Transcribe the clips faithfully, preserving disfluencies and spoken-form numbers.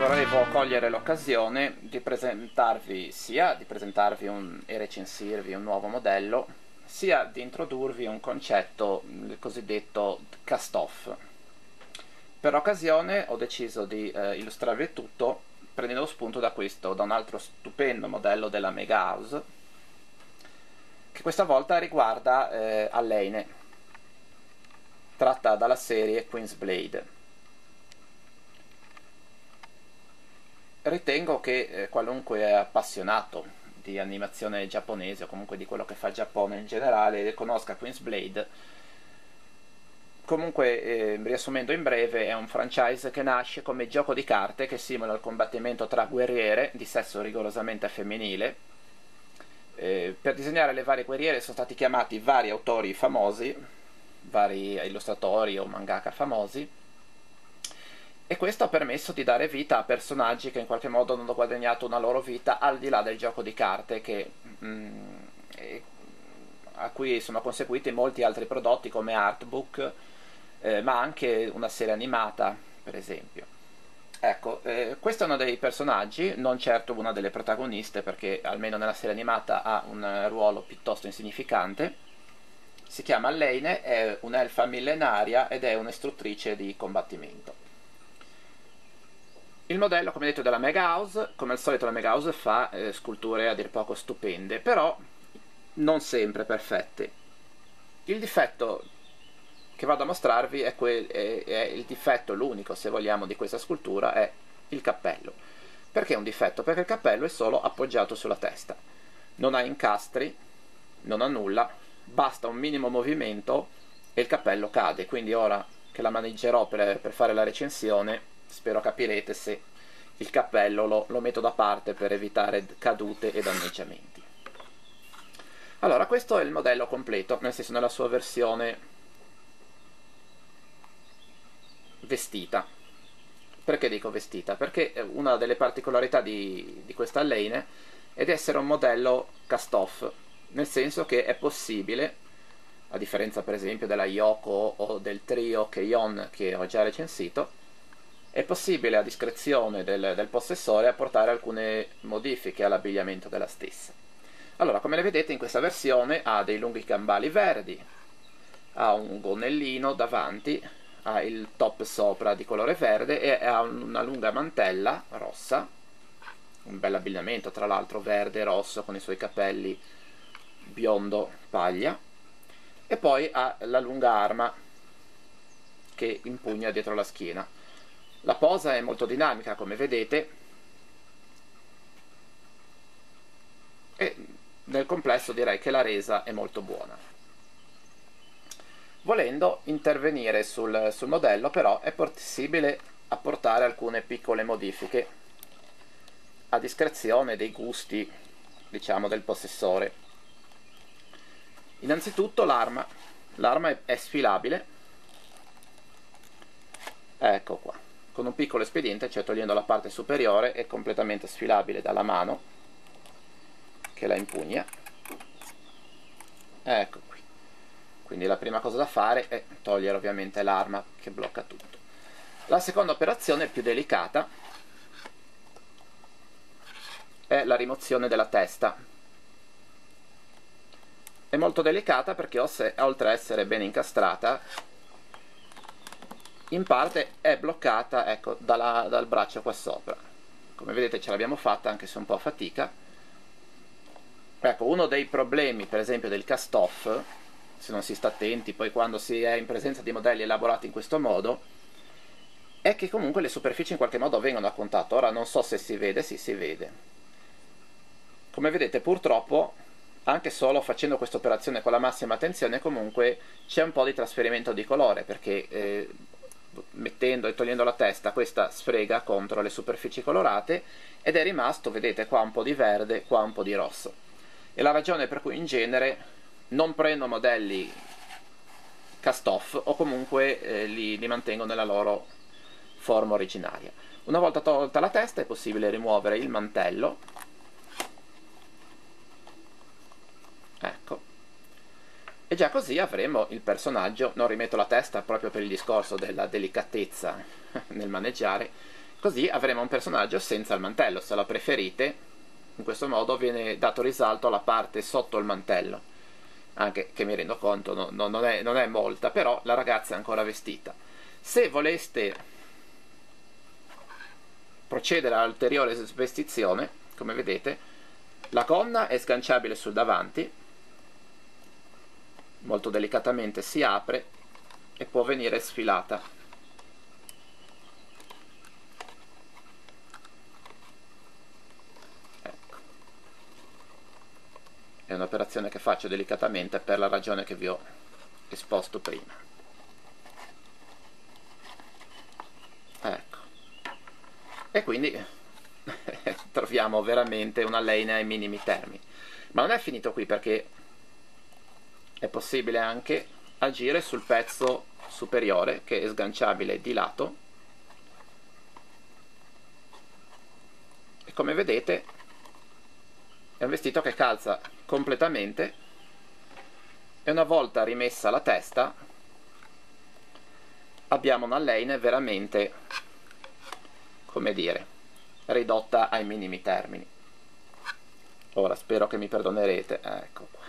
volevo cogliere l'occasione di presentarvi sia di presentarvi un, e recensirvi un nuovo modello, sia di introdurvi un concetto, il cosiddetto cast-off. Per occasione ho deciso di eh, illustrarvi il tutto prendendo spunto da questo, da un altro stupendo modello della Mega House, che questa volta riguarda eh, Allaine, tratta dalla serie Queen's Blade. Ritengo che eh, qualunque appassionato di animazione giapponese o comunque di quello che fa il Giappone in generale conosca Queen's Blade. Comunque, eh, riassumendo in breve, è un franchise che nasce come gioco di carte che simula il combattimento tra guerriere di sesso rigorosamente femminile. Eh, per disegnare le varie guerriere sono stati chiamati vari autori famosi, vari illustratori o mangaka famosi, e questo ha permesso di dare vita a personaggi che in qualche modo hanno guadagnato una loro vita al di là del gioco di carte, che, mm, e, a cui sono conseguiti molti altri prodotti come artbook, eh, ma anche una serie animata, per esempio. Ecco, eh, questo è uno dei personaggi, non certo una delle protagoniste, perché almeno nella serie animata ha un ruolo piuttosto insignificante. Si chiama Allaine, è un'elfa millenaria ed è un'istruttrice di combattimento. Il modello, come detto, è della Mega House. Come al solito la Mega House fa eh, sculture a dir poco stupende, però non sempre perfette. Il difetto che vado a mostrarvi è, quel, è, è il difetto, l'unico se vogliamo, di questa scultura è il cappello. Perché è un difetto? Perché il cappello è solo appoggiato sulla testa, non ha incastri, non ha nulla, basta un minimo movimento e il cappello cade. Quindi ora che la maneggerò per, per fare la recensione, spero capirete se il cappello lo, lo metto da parte per evitare cadute e danneggiamenti. Allora, questo è il modello completo, nel senso nella sua versione vestita. Perché dico vestita? Perché una delle particolarità di, di questa Allaine è di essere un modello cast-off, nel senso che è possibile, a differenza per esempio della Yoko o del trio Keion che ho già recensito, è possibile a discrezione del, del possessore apportare alcune modifiche all'abbigliamento della stessa. Allora, come le vedete in questa versione ha dei lunghi gambali verdi, ha un gonnellino davanti, ha il top sopra di colore verde e ha una lunga mantella rossa, un bel abbigliamento tra l'altro verde e rosso con i suoi capelli biondo paglia, e poi ha la lunga arma che impugna dietro la schiena. La posa è molto dinamica, come vedete, e nel complesso direi che la resa è molto buona. Volendo intervenire sul, sul modello, però, è possibile apportare alcune piccole modifiche a discrezione dei gusti, diciamo, del possessore. Innanzitutto l'arma. L'arma è, è sfilabile. Ecco qua. Con un piccolo espediente, cioè togliendo la parte superiore, è completamente sfilabile dalla mano che la impugna. Ecco qui. Quindi la prima cosa da fare è togliere ovviamente l'arma che blocca tutto. La seconda operazione, più delicata, è la rimozione della testa. È molto delicata perché oltre a essere ben incastrata, in parte è bloccata, ecco, dalla, dal braccio qua sopra. Come vedete ce l'abbiamo fatta, anche se un po' a fatica. Ecco, uno dei problemi per esempio del cast-off, se non si sta attenti poi quando si è in presenza di modelli elaborati in questo modo, è che comunque le superfici in qualche modo vengono a contatto. Ora non so se si vede, sì, si vede. Come vedete purtroppo, anche solo facendo questa operazione con la massima attenzione, comunque c'è un po' di trasferimento di colore, perché eh, mettendo e togliendo la testa questa sfrega contro le superfici colorate ed è rimasto, vedete, qua un po' di verde, qua un po' di rosso. E la ragione per cui in genere non prendo modelli cast-off o comunque eh, li, li mantengo nella loro forma originaria. Una volta tolta la testa è possibile rimuovere il mantello, ecco, e già così avremo il personaggio. Non rimetto la testa proprio per il discorso della delicatezza nel maneggiare, Così avremo un personaggio senza il mantello. Se lo preferite, in questo modo viene dato risalto alla parte sotto il mantello, anche che mi rendo conto no, no, non, è, non è molta, però la ragazza è ancora vestita. Se voleste procedere all'ulteriore svestizione, come vedete, la gonna è sganciabile sul davanti, molto delicatamente si apre e può venire sfilata. È un'operazione che faccio delicatamente per la ragione che vi ho esposto prima. Ecco. E quindi troviamo veramente una lane ai minimi termini. Ma non è finito qui, perché è possibile anche agire sul pezzo superiore, che è sganciabile di lato, e come vedete è un vestito che calza completamente, e una volta rimessa la testa abbiamo una lane veramente, come dire, ridotta ai minimi termini. Ora spero che mi perdonerete. Ecco qua,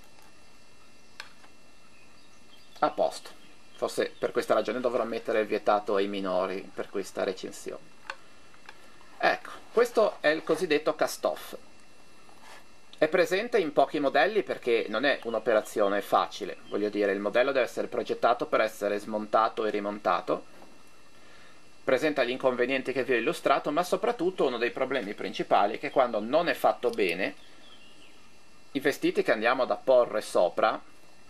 a posto. Forse per questa ragione dovrò mettere il vietato ai minori per questa recensione. Ecco, questo è il cosiddetto cast-off. È presente in pochi modelli perché non è un'operazione facile, voglio dire, il modello deve essere progettato per essere smontato e rimontato, presenta gli inconvenienti che vi ho illustrato, ma soprattutto uno dei problemi principali è che quando non è fatto bene, i vestiti che andiamo ad apporre sopra,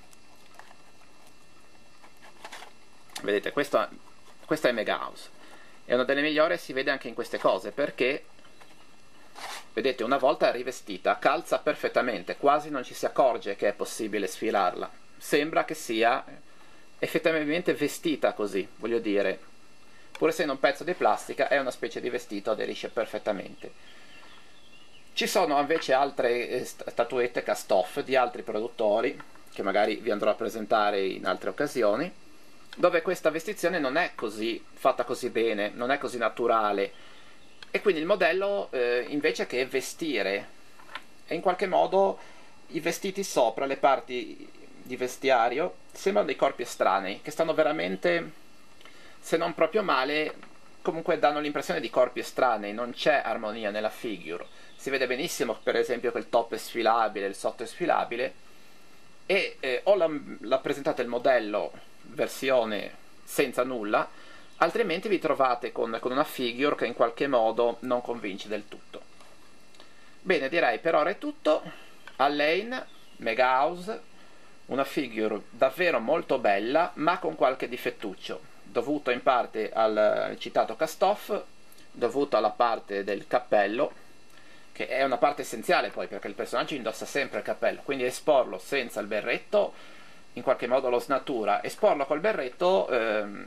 vedete, questa, questa è Mega House, è una delle migliori, si vede anche in queste cose, perché vedete, una volta rivestita calza perfettamente, quasi non ci si accorge che è possibile sfilarla, sembra che sia effettivamente vestita così, voglio dire, pur essendo un pezzo di plastica è una specie di vestito, aderisce perfettamente. Ci sono invece altre statuette cast-off di altri produttori, che magari vi andrò a presentare in altre occasioni, dove questa vestizione non è così fatta così bene, non è così naturale, e quindi il modello eh, invece che vestire, e in qualche modo i vestiti sopra, le parti di vestiario, sembrano dei corpi estranei, che stanno veramente, se non proprio male, comunque danno l'impressione di corpi estranei, non c'è armonia nella figure. Si vede benissimo per esempio che il top è sfilabile, il sotto è sfilabile, e eh, o la, la presentate il modello versione senza nulla, altrimenti vi trovate con, con una figure che in qualche modo non convince del tutto. Bene, direi per ora è tutto. Alain, Mega House, una figure davvero molto bella, ma con qualche difettuccio, dovuto in parte al, al citato cast-off, dovuto alla parte del cappello, che è una parte essenziale poi, perché il personaggio indossa sempre il cappello, quindi esporlo senza il berretto in qualche modo lo snatura, esporlo col berretto ehm,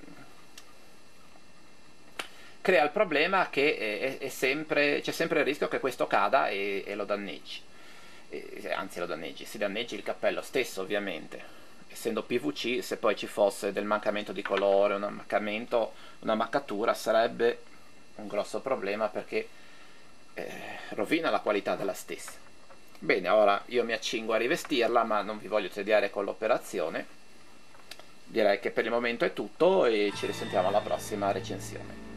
crea il problema che è, è sempre, c'è sempre il rischio che questo cada e, e lo danneggi, e, anzi lo danneggi, si danneggi il cappello stesso ovviamente, essendo P V C, se poi ci fosse del mancamento di colore, un mancamento, una maccatura, sarebbe un grosso problema, perché eh, rovina la qualità della stessa. Bene, ora io mi accingo a rivestirla, ma non vi voglio tediare con l'operazione. Direi che per il momento è tutto e ci risentiamo alla prossima recensione.